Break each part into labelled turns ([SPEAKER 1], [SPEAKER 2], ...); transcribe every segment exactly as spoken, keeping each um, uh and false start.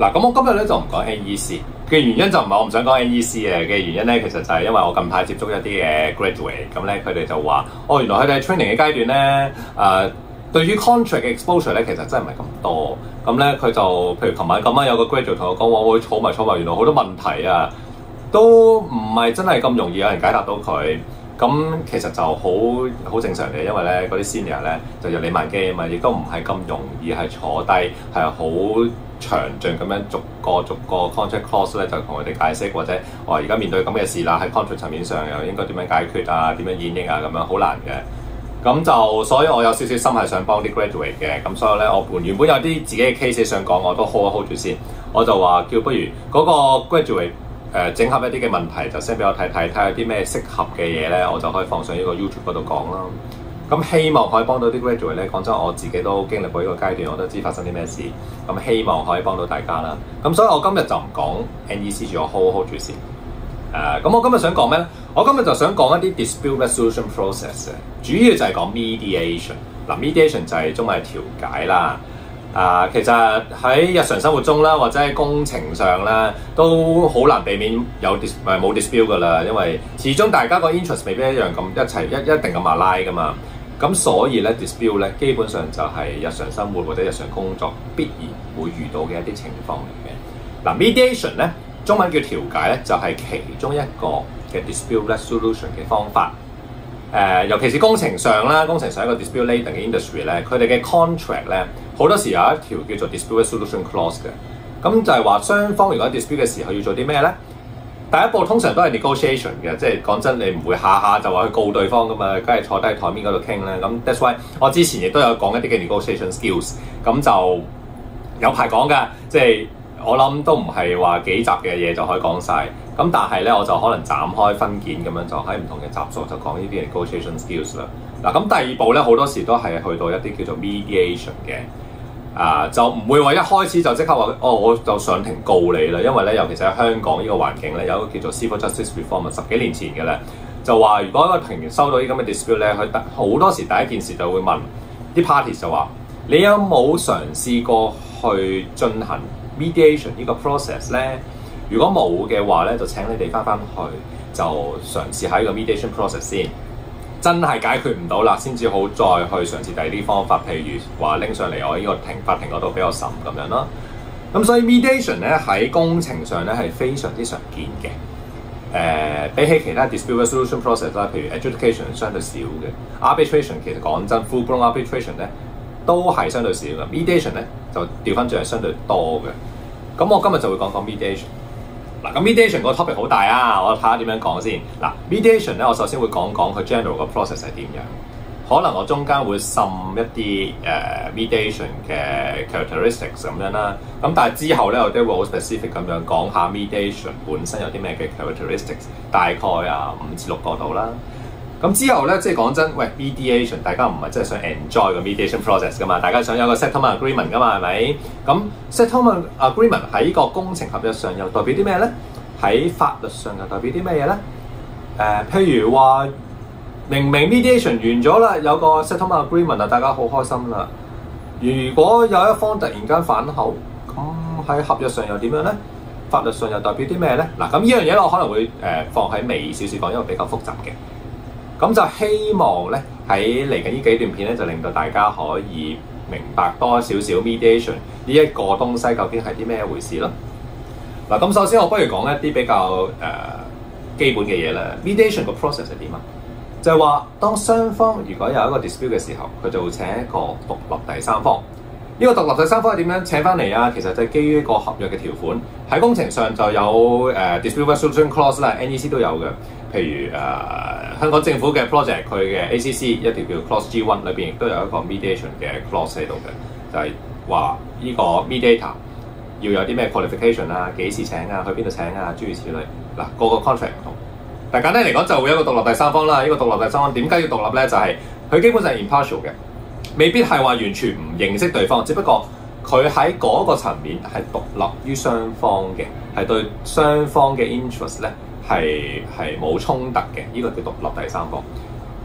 [SPEAKER 1] 嗱，咁我今日咧就唔講 N E C 嘅原因就唔係我唔想講 N E C 嘅嘅原因咧，其實就係因為我近排接觸一啲嘅 graduate， 咁咧佢哋就話，哦原來佢哋喺 training 嘅階段咧，誒、呃、對於 contract 嘅 exposure 咧其實真係唔係咁多，咁咧佢就譬如琴晚咁啱有個 graduate 同我講話，我會儲埋儲埋，原來好多問題啊，都唔係真係咁容易有人解答到佢。咁其實就好好正常嘅，因為咧嗰啲 senior 咧就有理萬機啊嘛，亦都唔係咁容易係坐低係好詳盡咁樣逐個逐個 contract clause 咧就同佢哋解釋，或者我而家面對咁嘅事啦，喺 contract 層面上又應該點樣解決啊，點樣演繹啊，咁樣好難嘅。咁就所以我有少少心係想幫啲 graduate 嘅，咁所以咧我本原本有啲自己嘅 case 想講，我都 hold hold 住先，我就話叫不如嗰個 graduate。誒、呃、整合一啲嘅問題就 send 俾我睇睇，睇下有啲咩適合嘅嘢咧，我就可以放上呢個 YouTube 嗰度講啦。咁希望可以幫到啲 graduate 咧。講真，我自己都經歷過呢個階段，我都知發生啲咩事。咁希望可以幫到大家啦。咁所以我今日就唔講 N E C 住，我 hold hold 住先。誒、呃，咁我今日想講咩咧？我今日就想講一啲 dispute resolution process 嘅，主要就係講 mediation。嗱 mediation 就係中文係調解啦。啊，其實喺日常生活中啦，或者喺工程上咧，都好難避免有 dis 誒冇 dispute 噶啦，因為始終大家個 interest 未必一樣咁一齊一一定咁馬拉噶嘛。咁所以咧 dispute 咧基本上就係日常生活或者日常工作必然會遇到嘅一啲情況嚟嘅。嗱、啊、mediation 咧中文叫調解咧，就係、是、其中一個嘅 dispute resolution 嘅方法。誒、呃，尤其是工程上啦，工程上一個 dispute laden 嘅 industry 咧，佢哋嘅 contract 咧好多時有一條叫做 dispute resolution clause 嘅，咁就係話雙方如果 dispute 嘅時候要做啲咩咧？第一步通常都係 negotiation 嘅，即係講真，你唔會下下就話去告對方噶嘛，梗係坐低喺台面嗰度傾咧。咁 that's why 我之前亦都有講一啲嘅 negotiation skills，咁就有排講㗎，即係我諗都唔係話幾集嘅嘢就可以講晒。咁但係咧，我就可能斬開分件咁樣，就喺唔同嘅集數就講呢啲 negotiation skills 啦。嗱，咁第二步咧，好多時都係去到一啲叫做 mediation 嘅，啊、呃，就唔會話一開始就即刻話，哦，我就上庭告你啦。因為咧，尤其是喺香港呢個環境咧，有一個叫做 civil justice reform，十幾年前嘅咧，就話如果一個庭員收到啲咁嘅 dispute 咧，佢好多時第一件事就會問啲 parties 就話，你有冇嘗試過去進行 mediation 呢個 process 咧？如果冇嘅話咧，就請你哋翻翻去就嘗試喺個 mediation process 先，真係解決唔到啦，先至好再去嘗試第二啲方法，譬如話拎上嚟我呢個庭法庭嗰度俾我審咁樣啦。咁所以 mediation 咧喺工程上咧係非常之常見嘅。誒、呃，比起其他 dispute resolution process 啦，譬如 Adjudicator 相對少嘅 Arbitration， 其實講真 full blown Arbitration 咧都係相對少嘅。Mediation 咧就調翻轉係相對多嘅。咁我今日就會講講 mediation。嗱，咁 mediation 個 topic 好大啊，我睇下點樣講先。嗱 mediation 咧，我首先會講講佢 general 個 process 係點樣。可能我中間會滲一啲誒、uh, mediation 嘅 characteristics 咁樣啦。咁但係之後咧，我都會好 specific 咁樣講下 mediation 本身有啲咩嘅 characteristics， 大概啊五至六個度啦。咁之後咧，即係講真，喂 mediation 大家唔係真係想 enjoy 個 mediation process 噶嘛，大家想有個 settlement agreement 噶嘛，係咪？咁 settlement agreement 喺個工程合約上又代表啲咩咧？喺法律上又代表啲咩嘢咧？誒、呃，譬如話明明 mediation 完咗啦，有個 settlement agreement 啊，大家好開心啦。如果有一方突然間反口，咁喺合約上又點樣咧？法律上又代表啲咩咧？嗱，咁呢樣嘢我可能會誒、呃、放喺尾少少講，因為比較複雜嘅。咁就希望咧喺嚟緊呢幾段片咧，就令到大家可以明白多少少 mediation 呢一個東西究竟係啲咩回事咯。嗱，咁首先我不如講一啲比較誒、呃、基本嘅嘢啦。mediation 個 process 係點啊？就係話當雙方如果有一個 dispute 嘅時候，佢就會請一個獨立第三方。呢、這個獨立第三方係點樣請翻嚟啊？其實就係基於一個合約嘅條款。喺工程上就有誒、呃、dispute resolution clause 啦 ，N E C 都有嘅。譬如誒、呃、香港政府嘅 project， 佢嘅 A C C 一條叫 clause G 一裏邊亦都有一個 mediation 嘅 clause 喺度嘅，就係話呢個 mediator 要有啲咩 qualification 啊，幾時請啊，去邊度請啊，諸如此類。嗱，個個 contract 唔同，但簡單嚟講就會有一個獨立第三方啦。呢、這個獨立第三方點解要獨立咧？就係、是、佢基本上係 impartial 嘅，未必係話完全唔認識對方，只不過佢喺嗰個層面係獨立於雙方嘅，係對雙方嘅 interest 咧。係係冇衝突嘅，呢、這個叫獨立第三方。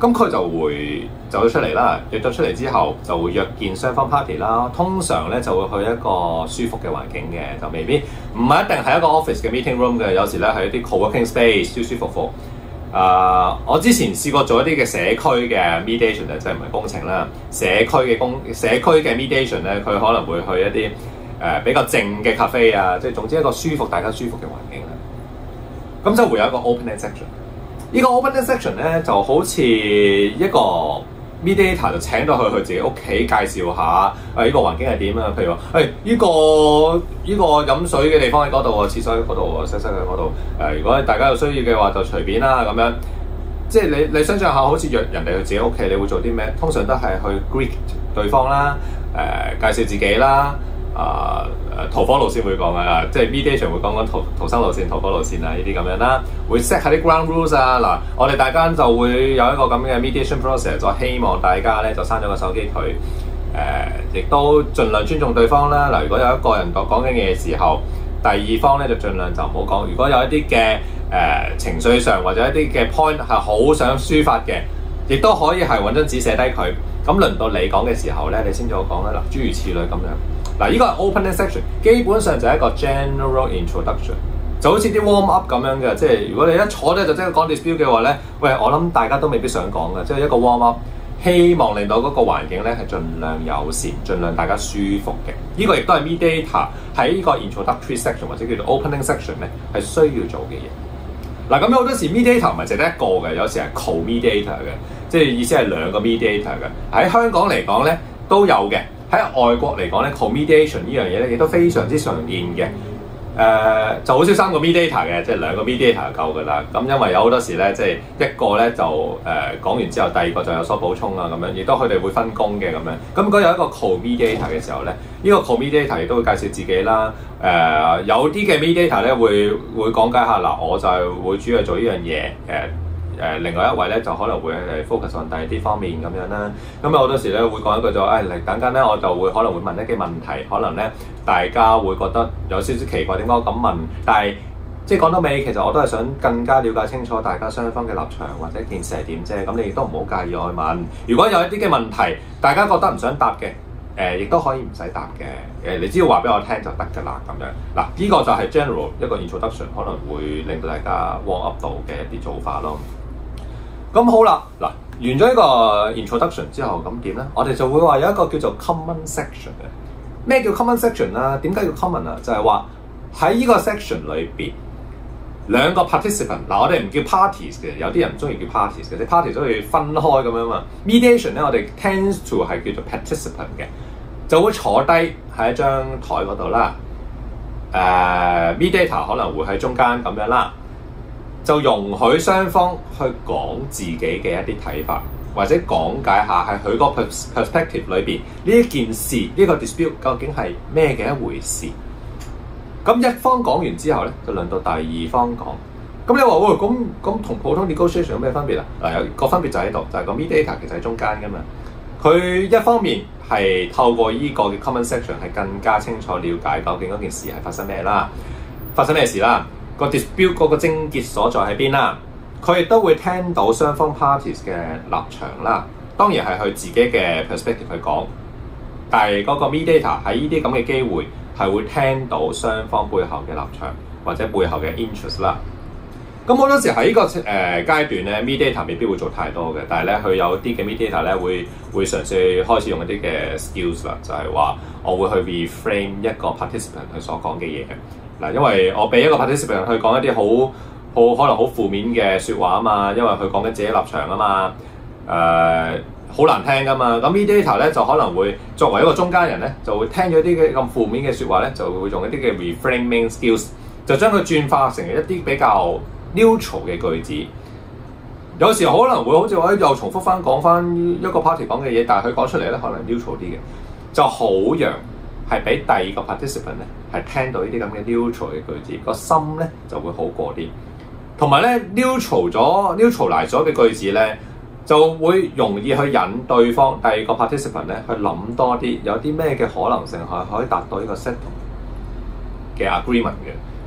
[SPEAKER 1] 咁佢就會走咗出嚟啦，約咗出嚟之後就會約見雙方 party 啦。通常咧就會去一個舒服嘅環境嘅，就未必唔係一定係一個 office 嘅 meeting room 嘅，有時咧係一啲 co-working space 舒舒服服。誒、uh，我之前試過做一啲嘅社區嘅 mediation 咧，即係唔係工程啦，社區嘅工社區嘅 mediation 咧，佢可能會去一啲誒、呃、比較靜嘅 cafe 啊，即係總之一個舒服大家舒服嘅環境啦。咁就會有一個 opening section。呢個 opening section 咧就好似一個 mediator 就請到去佢自己屋企介紹下誒呢個環境係點啊。譬如話誒呢個呢個飲水嘅地方喺嗰度喎，廁所喺嗰度喎，洗洗喺嗰度。誒如果大家有需要嘅話就隨便啦咁樣。即係你你想象下，好似約人哋去自己屋企，你會做啲咩？通常都係去 greet 對方啦，誒、呃、介紹自己啦。啊誒逃火路線會講啊，即係 mediation 會講緊逃逃生路線、逃火路線啊呢啲咁樣啦，會 set 下啲 ground rules 啊。嗱，我哋大家就會有一個咁嘅 mediation process， 就希望大家咧就閂咗個手機佢，誒、呃、亦都盡量尊重對方啦。嗱，如果有一個人講講緊嘢嘅時候，第二方咧就盡量就唔好講。如果有一啲嘅誒情緒上或者一啲嘅 point 係好想抒發嘅，亦都可以係揾張紙寫低佢。咁輪到你講嘅時候咧，你先至好講啦。嗱，諸如此類咁樣。嗱，呢個係 opening section， 基本上就係一個 general introduction， 就好似啲 warm up 咁樣嘅。即係如果你一坐咧就即刻講 dispute 嘅話咧，喂，我諗大家都未必想講嘅。即係一個 warm up， 希望令到嗰個環境咧係盡量友善，盡量大家舒服嘅。呢、這個亦都係 mediator 喺呢個 introductory section 或者叫做 opening section 咧係需要做嘅嘢。嗱，咁有好多時 mediator 唔係淨得一個嘅，有時係 co-mediator 嘅，即係意思係兩個 mediator 嘅。喺香港嚟講咧都有嘅。喺外國嚟講咧 co-mediation 呢樣嘢咧亦都非常之常見嘅。誒、呃、就好少三個 mediator 嘅，即係兩個 mediator 就夠㗎啦。咁因為有好多時咧，即係一個咧就誒、呃、講完之後，第二個就有所補充啊咁樣，亦都佢哋會分工嘅咁樣。咁如果有一個 co-mediator 嘅時候咧，呢、這個 co-mediator 亦都會介紹自己啦。誒、呃、有啲嘅 mediator 咧會會講解下嗱，我就係會主要做呢樣嘢誒。呃誒、呃、另外一位咧就可能會誒 focus on 第二啲方面咁樣啦。咁有好多時咧會講一句就誒嚟等緊咧，我就會可能會問一啲問題，可能咧大家會覺得有少少奇怪，點解我咁問？但係即係講到尾，其實我都係想更加了解清楚大家雙方嘅立場或者件事係點啫。咁你亦都唔好介意我去問。如果有一啲嘅問題，大家覺得唔想答嘅，誒、呃、亦都可以唔使答嘅。誒、呃、你只要話俾我聽就得㗎啦咁樣。嗱，呢、這個就係 general 一個 introduction， 可能會令到大家 warm up 到嘅一啲做法咯。咁好啦，嗱，完咗呢個 introduction 之後，咁點咧？我哋就會話有一個叫做 common section 嘅。咩叫 common section 啦？點解叫 common 啊？就係話喺呢個 section 裏邊兩個 participant， 嗱，我哋唔叫 parties 嘅，有啲人唔中意叫 parties 嘅，即係 parties 都要分開咁樣嘛。mediation 咧，我哋 tends to 係叫做 participant 嘅，就會坐低喺一張台嗰度啦。誒、uh, mediator 可能會喺中間咁樣啦。就容許雙方去講自己嘅一啲睇法，或者講解下喺佢個 perspective 裏邊呢一件事，呢、呢個 dispute 究竟係咩嘅一回事。咁一方講完之後咧，就輪到第二方講。咁你話喎，咁咁同普通 negotiation 有咩分別啊？嗱，有個分別就喺度，就係、係、個 mediator 其實喺中間噶嘛。佢一方面係透過呢個嘅 common section 係更加清楚了解究竟嗰件事係發生咩啦，發生咩事啦。個 dispute 嗰個症結所在喺邊啦？佢亦都會聽到雙方 parties 嘅立場啦。當然係佢自己嘅 perspective 去講，但係嗰個 mediator 喺呢啲咁嘅機會係會聽到雙方背後嘅立場或者背後嘅 interest 啦。咁好多時喺呢、這個誒、呃、階段咧 mediator 未必會做太多嘅，但係咧佢有啲嘅 mediator 咧會會嘗試開始用一啲嘅 skills 啦，就係、是、話我會去 reframe 一個 participant 佢所講嘅嘢。嗱，因為我俾一個 participant 去講一啲好好可能好負面嘅説話啊嘛，因為佢講緊自己立場啊嘛，誒、呃、好難聽噶嘛。咁 mediator 咧就可能會作為一個中間人咧，就會聽咗啲嘅咁負面嘅説話咧，就會用一啲嘅 reframing skills， 就將佢轉化成一啲比較 neutral 嘅句子。有時候可能會好似話又重複翻講翻一個 party 講嘅嘢，但係佢講出嚟咧可能 neutral 啲嘅，就好讓係俾第二個 participant 咧係聽到呢啲咁嘅 neutral 嘅句子，個心咧就會好過啲。同埋咧 neutral 咗 neutralize 咗嘅句子咧，就會容易去引對方第二個 participant 咧去諗多啲，有啲咩嘅可能性係可以達到呢個 settle 嘅 agreement 嘅。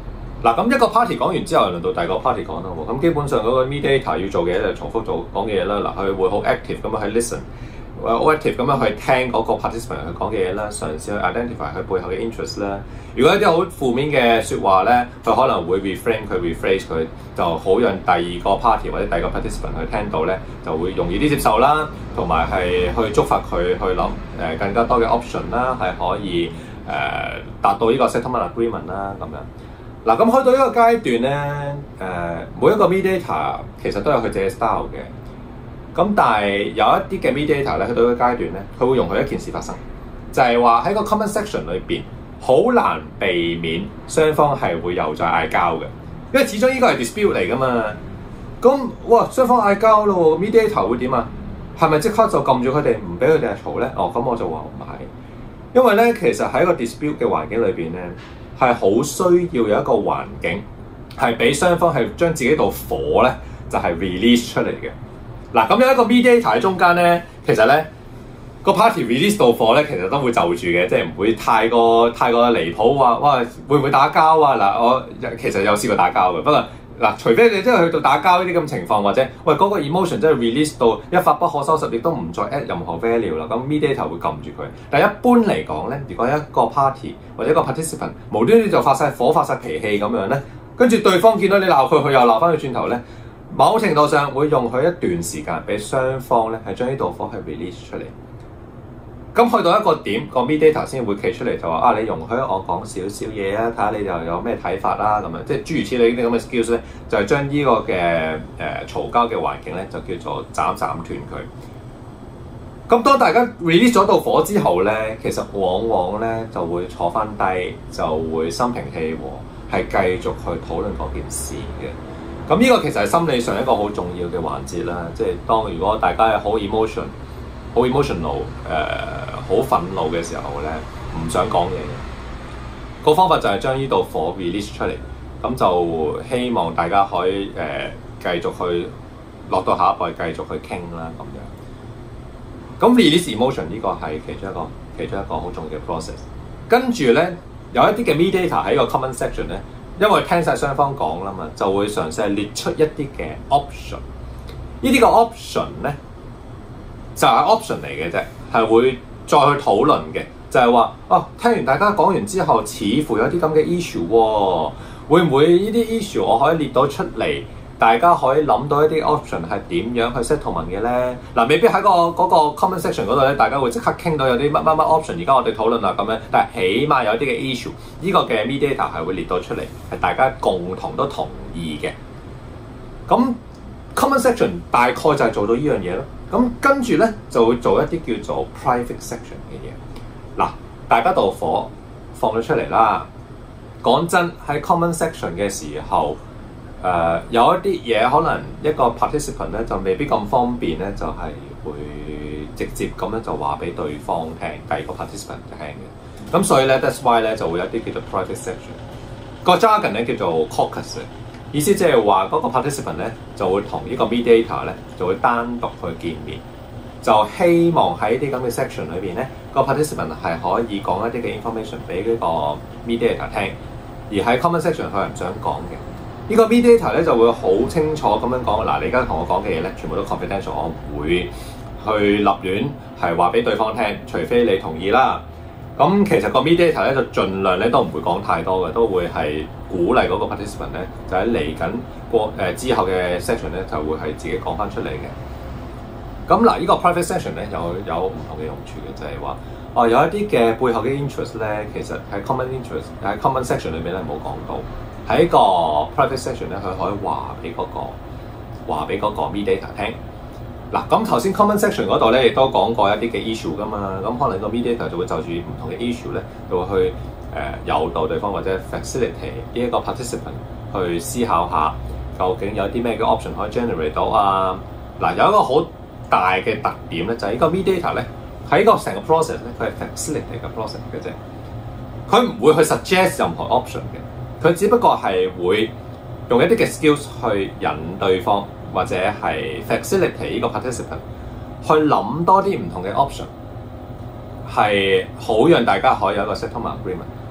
[SPEAKER 1] 嗱，咁一個 party 講完之後，輪到第二個 party 講啦喎。咁基本上嗰個 mediator 要做嘅嘢就重複做講嘅嘢啦。嗱，佢會好 active 咁樣去 listen， 好 active 咁樣去聽嗰個 participant 去講嘅嘢啦，嘗試去 identify 佢背後嘅 interest 啦。如果一啲好負面嘅説話咧，佢可能會 reframe 佢 rephrase 佢，就好讓第二個 party 或者第二個 participant 去聽到咧，就會容易啲接受啦，同埋係去觸發佢去諗誒、呃、更加多嘅 option 啦，係可以誒、呃、達到呢個 settlement agreement 啦咁樣。嗱，咁去到呢個階段咧，誒、呃、每一個 mediator 其實都有佢自己 style 嘅。咁但係有一啲嘅 mediator 咧，去到呢個階段咧，佢會容許一件事發生，就係話喺個 comment section 裏邊，好難避免雙方係會又再嗌交嘅，因為始終呢個係 dispute 嚟噶嘛。咁哇，雙方嗌交咯 ，mediator 會點啊？係咪即刻就撳住佢哋，唔俾佢哋嘈咧？哦，咁我就話唔係，因為咧其實喺個 dispute 嘅環境裏邊咧，係好需要有一個環境係俾雙方係將自己度火咧，就係、是、release 出嚟嘅。嗱，咁有一個 mediator 喺中間咧，其實咧個 party release 到火咧，其實都會就住嘅，即係唔會太過太過離譜話，哇會唔會打交啊？嗱，我其實有試過打交嘅，不過嗱，除非你真係去到打交呢啲咁情況，或者喂嗰、那個 emotion 真係 release 到一發不可收拾，亦都唔再 add 任何 value 啦，咁 mediator 會撳住佢。但係一般嚟講咧，如果一個 party 或者一個 participant 無端端就發晒火、發晒脾氣咁樣咧，跟住對方見到你鬧佢，佢又鬧翻佢轉頭咧，某程度上會用佢一段時間俾雙方咧係將呢道火係 release 出嚟。咁去到一個點，個 mediator 先會企出嚟就話啊，你容許我講少少嘢啊，睇下你又有咩睇法啦咁樣，即係諸如此類呢啲咁嘅 skills 咧，就係將呢個嘅誒嘈交嘅環境咧，就叫做斬斬斷佢。咁當大家 release 咗道火之後咧，其實往往咧就會坐翻低，就會心平氣和，係繼續去討論嗰件事嘅。咁呢個其實係心理上一個好重要嘅環節啦，即係當如果大家係好 emotion。好 emotional， 誒、呃、好憤怒嘅時候咧，唔想講嘢嘅個方法就係將呢道火 release 出嚟，咁就希望大家可以誒、呃、繼續去落到下一步，繼續去傾啦咁樣。咁 release emotion 呢個係其中一個其中一個好重要嘅 process。跟住咧有一啲嘅 mediator 喺個 comment section 咧，因為聽晒雙方講啦嘛，就會嘗試係列出一啲嘅 option。呢啲個 option 咧，就係 option 嚟嘅啫，係會再去討論嘅，就係話哦，聽完大家講完之後，似乎有啲咁嘅 issue 喎，會唔會呢啲 issue 我可以列到出嚟，大家可以諗到一啲 option 係點樣去 settlement 嘅咧？嗱，未必喺個嗰個 comment section 嗰度咧，大家會即刻傾到有啲乜乜乜 option，而家我哋討論啦咁樣，但係起碼有啲嘅 issue，呢個嘅 mediator 係會列到出嚟，係大家共同都同意嘅。咁 comment section 大概就係做到呢樣嘢咯。咁跟住咧就會做一啲叫做 private section 嘅嘢。嗱，大家度火放咗出嚟啦。講真喺 common section 嘅時候，誒、呃、有一啲嘢可能一個 participant 咧就未必咁方便咧，就係、是、會直接咁樣就話俾對方聽，第二個 participant 聽嘅。咁所以咧 that's why 咧就會有一啲叫做 private section。個 jargon 咧叫做 caucus。意思即係話嗰個 participant 咧就會同呢個 mediator 咧就會單獨去見面，就希望喺啲咁嘅 section 裏邊咧，個 participant 係可以講一啲嘅 information 俾呢個 mediator 聽，而喺 common section 佢係唔想講嘅。呢個 mediator 咧就會好清楚咁樣講，嗱，你而家同我講嘅嘢咧全部都 confidential， 我唔會去立亂係話俾對方聽，除非你同意啦。咁其實個 mediator 咧就盡量咧都唔會講太多嘅，都會係鼓勵嗰個 participant 咧就喺嚟緊過誒之後嘅 section 咧就會係自己講翻出嚟嘅。咁嗱，呢個 private section 咧有有唔同嘅用處嘅，就係話哦有一啲嘅背後嘅 interest 咧，其實喺 common interest 喺 common section 裏邊咧冇講到，喺個 private section 咧佢可以話俾嗰個話俾嗰個 mediator 聽。嗱，咁頭先 common section 嗰度咧，亦都講過一啲嘅 issue 噶嘛，咁可能個 mediator 就會就住唔同嘅 issue 咧，就會去誒、呃、誘導對方或者 facilitate 呢一個 participant 去思考下，究竟有啲咩嘅 option 可以 generate 到啊？嗱，有一個好大嘅特點咧，就係、是、呢個 mediator 咧喺個成個 process 咧，佢係 facilitate 嘅 process 嘅啫，佢唔會去 suggest 任何 option 嘅，佢只不過係會用一啲嘅 skills 去引對方。或者係 facilitate 呢個 participant 去諗多啲唔同嘅 option，係好讓大家可以有一個 settlement agreement。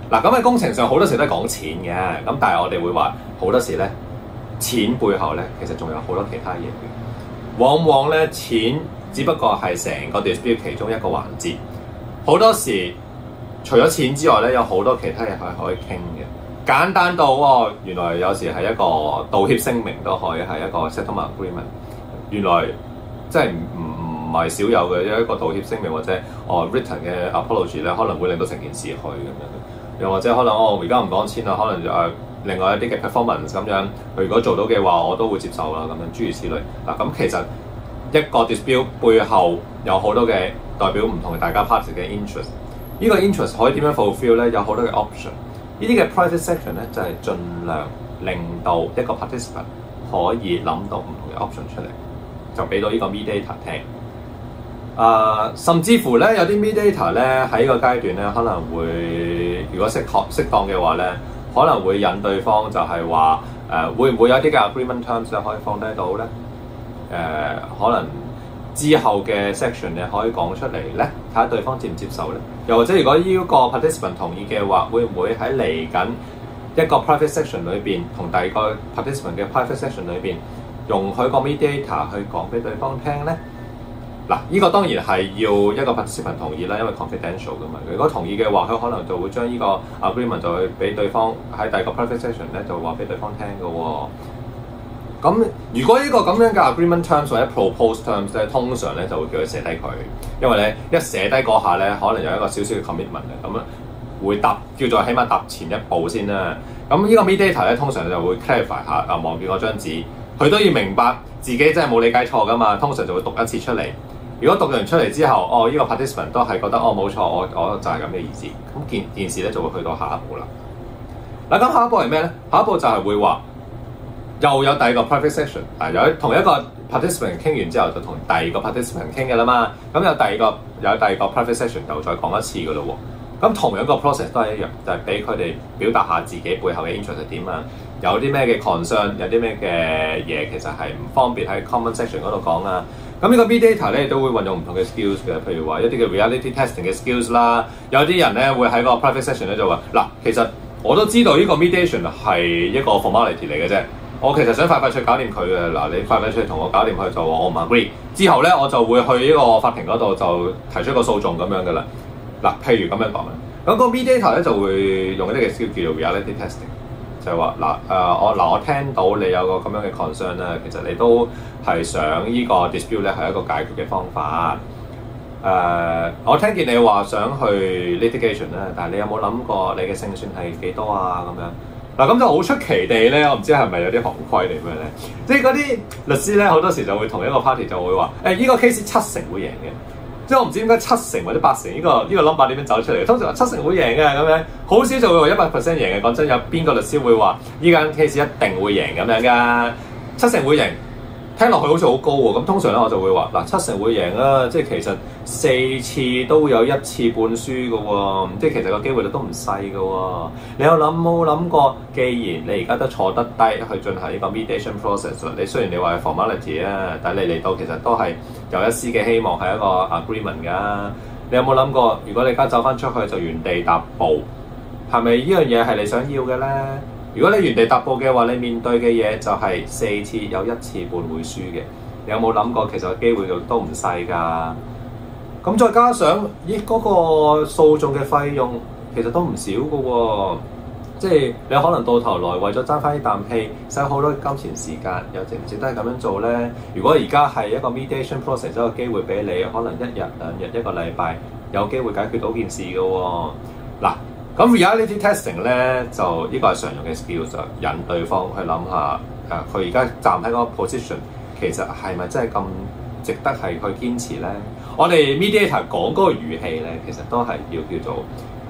[SPEAKER 1] 嗱，咁喺工程上好多時都係講錢嘅，咁但係我哋會話好多時咧，錢背後咧其實仲有好多其他嘢嘅。往往咧錢只不過係成個 dispute 其中一個環節，好多時除咗錢之外咧，有好多其他嘢係可以傾嘅。簡單到哦，原來有時係一個道歉聲明都可以係一個 settlement agreement。原來即係唔唔係少有嘅一個道歉聲明或者哦 written 嘅 apology 咧，可能會令到成件事去咁樣。又或者可能哦，而家唔講錢啦，可能誒、呃、另外一啲嘅 performance 咁樣，佢如果做到嘅話，我都會接受啦咁樣，諸如此類。嗱，咁其實一個 dispute 背後有好多嘅代表唔同嘅大家 parties 嘅 interest。呢個 interest 可以點樣 fulfill 咧？有好多嘅 option。呢啲嘅 private section 咧，就係、是、盡量令到一個 participant 可以諗到唔同嘅 option 出嚟，就俾到呢個 mediator 聽。啊、呃，甚至乎咧，有啲 mediator 咧喺呢個階段咧，可能會如果適當適當嘅話咧，可能會引對方就係話誒，會唔會有啲嘅 agreement terms 咧可以放低到咧？誒、呃，可能之後嘅 section 你可以講出嚟咧，睇下對方接唔接受咧。又或者如果呢個 participant 同意嘅話，會唔會喺嚟緊一個 private section 裏邊同第二個 participant 嘅 private section 裏邊容許個 mediator 去講俾對方聽咧？嗱，呢個當然係要一個 participant 同意啦，因為 confidential 噶嘛。如果同意嘅話，佢可能就會將呢個 agreement 就會俾對方喺第二個 private section 咧，就話俾對方聽嘅喎。咁如果呢個咁樣嘅 agreement terms 或者 proposed terms 咧，通常咧就會叫佢寫低佢，因為咧一寫低嗰下咧，可能有一個少少嘅 commitment 嘅，咁啊會踏叫做起碼踏前一步先啦。咁呢個 mediator 咧，通常就會 clarify 下啊，望住嗰張紙，佢都要明白自己真係冇理解錯噶嘛。通常就會讀一次出嚟。如果讀完出嚟之後，哦，呢、這個 participant 都係覺得哦冇錯，我我就係咁嘅意思，咁件件事咧就會去到下一步啦。嗱，咁下一步係咩咧？下一步就係會話又有第二個 private section， 啊，有同一個 participant 傾完之後，就同第二個 participant 傾嘅啦嘛。咁有第二個有第二個 private section 又再講一次嘅咯喎。咁同樣個 process 都係一樣，就係俾佢哋表達下自己背後嘅 interest 係點啊，有啲咩嘅 concern，有啲咩嘅嘢其實係唔方便喺 common section 嗰度講啊。咁呢個 mediator 咧都會運用唔同嘅 skills 嘅，譬如話一啲嘅 reality testing 嘅 skills 啦。有啲人咧會喺個 private section 咧就話嗱，其實我都知道呢個 mediation 係一個 formality 嚟嘅啫。我其實想快快脆搞掂佢嘅，嗱，你快快脆同我搞掂佢就話我唔 agree。之後咧我就會去呢個法庭嗰度就提出一個訴訟咁樣嘅啦。嗱，譬如咁樣講啦，咁個 mediator 咧就會用一啲嘅 skill 叫做 reality testing。就係話嗱，誒、呃、我嗱我聽到你有個咁樣嘅 concern 咧，其實你都係想呢個 dispute 咧係一個解決嘅方法。誒、呃，我聽見你話想去 litigation 咧，但係你有冇諗過你嘅勝算係幾多啊？咁樣嗱，咁就好出奇地咧，我唔知係咪有啲行規嚟咩咧？即係嗰啲律師咧，好多時就會同一個 party 就會話誒，依、這個 case 七成會贏嘅。即係我唔知點解七成或者八成呢、這個呢、這個 number 點樣走出嚟？通常話七成會贏嘅咁樣，好少就會話一百 percent 贏嘅。講真，有邊個律師會話呢間 case 一定會贏咁樣㗎？七成會贏，聽落去好似好高喎。咁通常咧我就會話嗱，七成會贏啦，即係其實四次都有一次半輸嘅喎，即係其實個機會率都唔細嘅喎。你有諗冇諗過？既然你而家都坐得低去進行呢個 mediation process， 你雖然你話係 formality 啊，但係你嚟到其實都係有一絲嘅希望係一個 agreement 㗎。你有冇諗過？如果你而家走翻出去就原地踏步，係咪呢樣嘢係你想要嘅咧？如果你原地踏步嘅話，你面對嘅嘢就係四次有一次半會輸嘅。你有冇諗過其實個機會率都唔細㗎？咁再加上咦嗰、那個訴訟嘅費用其實都唔少嘅喎。即係你可能到頭來為咗爭翻啲啖氣，使好多金錢時間，又值唔值得咁樣做咧？如果而家係一個 mediation process， 一個機會俾你，可能一日兩日一個禮拜有機會解決到件事嘅喎。嗱，咁 reality testing 咧就呢個係常用嘅 skill， 就引對方去諗下誒，佢而家站喺嗰個 position， 其實係咪真係咁值得係去堅持咧？我哋 mediator 講嗰個語氣咧，其實都係要叫做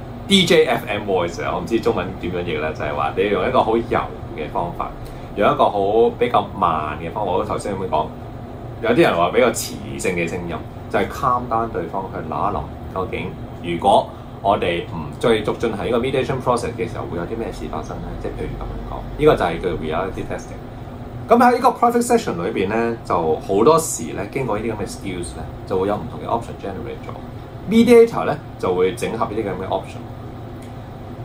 [SPEAKER 1] D J F M voice， 我唔知中文點樣譯咧，就係、是、話你要用一個好柔嘅方法，用一個好比較慢嘅方法。我頭先咁樣講，有啲人話比較磁性嘅聲音，就係、是、calm down 對方去諗一諗，究竟如果我哋唔繼續進行呢個 mediation process 嘅時候，會有啲咩事發生咧？即係譬如咁樣講，呢、這個就係叫 reality testing。咁喺呢個 private section 裏邊咧，就好多時咧經過呢啲咁嘅 skills 咧，就會有唔同嘅 option generate 咗。Mediator 咧就會整合呢啲咁嘅 option。誒、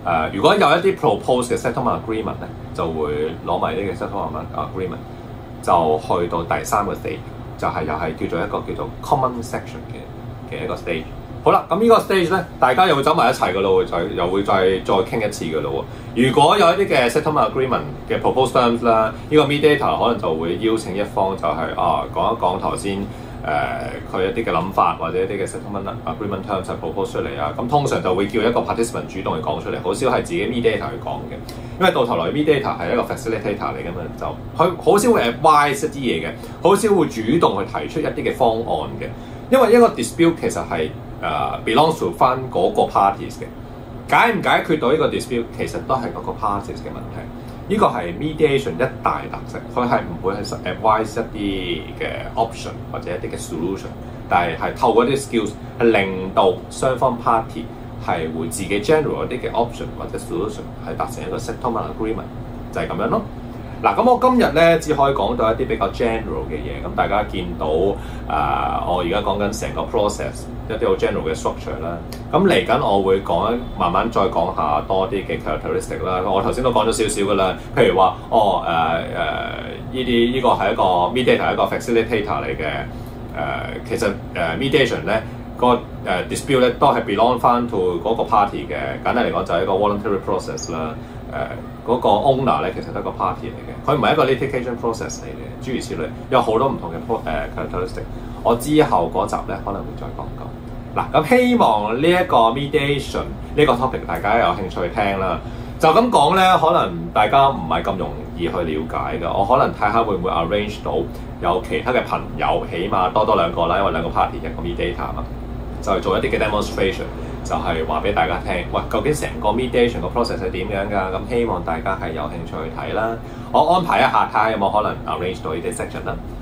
[SPEAKER 1] 呃，如果有一啲 proposed 嘅 settlement agreement 咧，就會攞埋呢個 settlement agreement， 就去到第三個 stage， 就係又係叫做一個叫做 common section 嘅嘅一個 stage。好啦，咁呢個 stage 咧，大家又會走埋一齊嘅咯，就又會再再傾一次嘅咯。如果有一啲嘅 settlement agreement 嘅 proposed terms 啦，呢個 mediator 可能就會邀請一方就係、是、啊講一講頭先。誒佢、呃、一啲嘅諗法或者一啲嘅 settlement agreement terms 係 propose 出嚟啊，咁通常就會叫一個 participant 主動去講出嚟，好少係自己 mediator 去講嘅，因為到頭來 mediator 係一個 facilitator 嚟嘅嘛，就佢好少會 advise 一啲嘢嘅，好少會主動去提出一啲嘅方案嘅，因為一個 dispute 其實係誒、uh, belongs to 翻嗰個 parties 嘅，解唔解決到呢個 dispute 其實都係嗰個 parties 嘅問題。呢個係 mediation 一大特色，佢係唔會係 advise 一啲嘅 option 或者一啲嘅 solution， 但係係透過啲 skills 係令到雙方 party 係會自己 generate 一啲嘅 option 或者 solution 係達成一個 settlement agreement， 就係咁樣咯。嗱，咁我今日咧只可以講到一啲比較 general 嘅嘢，咁大家見到誒、呃，我而家講緊成個 process 一啲好 general 嘅 structure 啦。咁嚟緊我會講，慢慢再講下多啲嘅 characteristic 啦。我頭先都講咗少少噶啦，譬如話，哦誒誒，呢啲呢個係一個 mediator 一個 facilitator 嚟嘅。誒、呃，其實誒、呃、mediation 咧、個誒、呃、dispute 咧都係 belong 翻 to 嗰個 party 嘅。簡單嚟講就係一個 voluntary process 啦。誒、呃。嗰個 owner 咧其實都係一個 party 嚟嘅，佢唔係一個 litigation process 嚟嘅，諸如此類，有好多唔同嘅 pro 誒 characteristic。我之後嗰集咧可能會再講講。嗱，咁希望呢一個 mediation 呢個 topic 大家有興趣聽啦。就咁講咧，可能大家唔係咁容易去了解嘅。我可能睇下會唔會 arrange 到有其他嘅朋友，起碼多多兩個啦，因為兩個 party 一個 mediator 嘛，就係做一啲嘅 demonstration。就係話俾大家聽，喂，究竟成個 mediation 個 process 係點樣㗎？咁希望大家係有興趣去睇啦。我安排一下睇下有冇可能 arrange 到呢啲 section 啦。